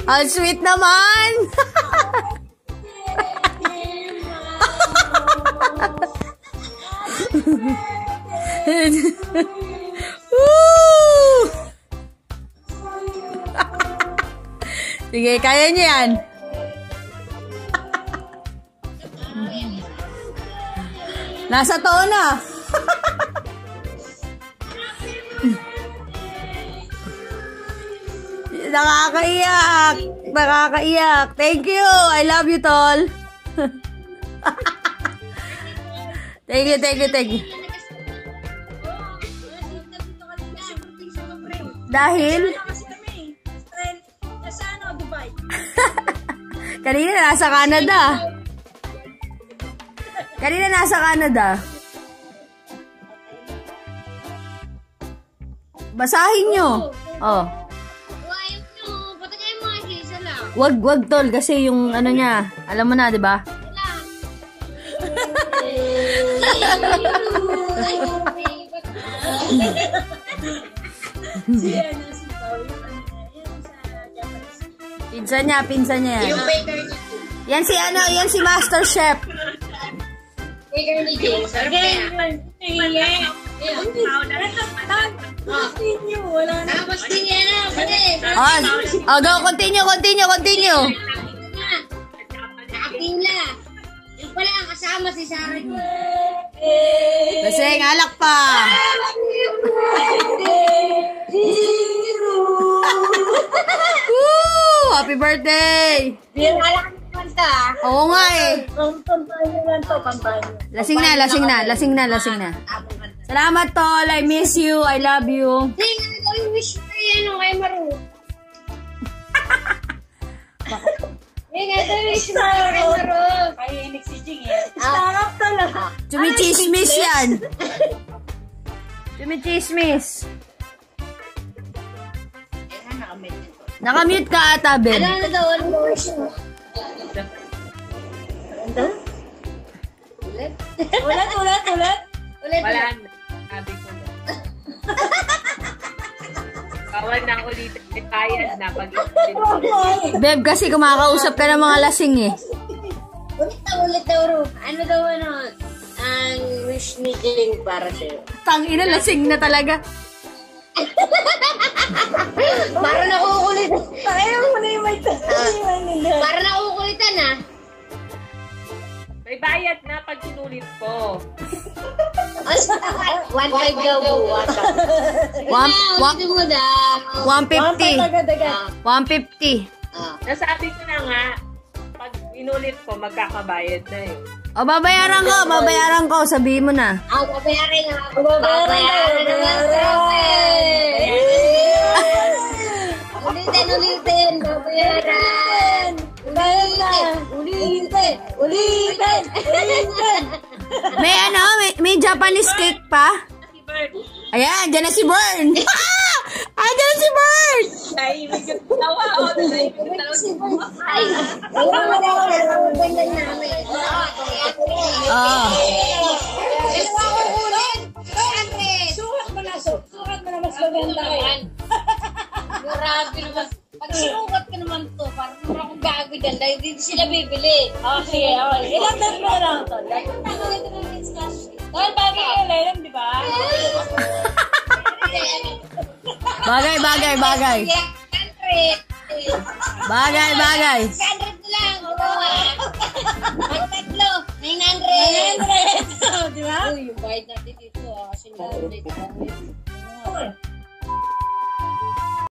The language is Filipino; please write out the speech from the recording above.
Ang sweet naman! Woo! Sige, kaya niyo yan. Nasa to na. Nakakaiyak. Nakakaiyak. Thank you. I love you, tol. Thank you, thank you, thank you. Dahil? Kanina nasa Canada. Kanina nasa Canada. Basahin nyo. Oh. Wag tol kasi yung ano niya, alam mo na, 'di ba? Pinsan niya yan. Yan si ano, yan si Master Chef. Go, continue. Akila. Yung pala ang kasama si Sarah. Kasi alak pa. Woo! Happy birthday! Yung alak naman ta. Oo nga eh. Pampahin. Lasing na. Salamat tol, I miss you, I love you. I wish mo yan kay Maru. Wish mo kay Maru. Kahinig si Jing eh. Sarap talaga. Chumichismis yan. Chumichismis. Nakamute ka ata, Ben. Ano daw? Ano wish mo? Ulit. Wala na. Sabi ko na. Bawal na ulitin. Kaya na pag-iulit. Beb, kasi kumakausap ka ng mga lasing eh. Ulit daw, Ru. Ano daw ang wish ni Jing para sa'yo? Tangina, lasing na talaga. Para nakukulitan. Ayaw mo na yung may tanong. Para nakukulitan ah. May bayad na pag sinulit ko. 1.5 daw po. 150. 150. Nasabi ko na nga, pag inulit ko, magkakabayad na yun. O, babayaran ko. Sabihin mo na. Babayaran nga. Babayaran nga. Ulitin. Babayaran. Ulitin. May Japanese cake pa? Ayan, dyan na si Bern. Dyan na si Bern. Nahimig yung tawa. Sukat mo na mas maganda yan. Grabe naman. Pag sinukat ka naman to, parang naman akong gago dyan dahil dito sila bibili. Okay. Ilang days mo lang to? Dahil bagay kayo lang, di ba? Bagay. Bagay. 100 lang. Magtatlo. 900. Di ba? Uy, yung bayad natin dito kasi 900.